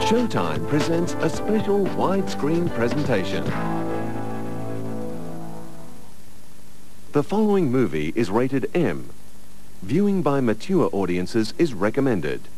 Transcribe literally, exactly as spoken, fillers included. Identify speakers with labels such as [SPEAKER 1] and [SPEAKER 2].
[SPEAKER 1] Showtime presents a special widescreen presentation. The following movie is rated M. Viewing by mature audiences is recommended.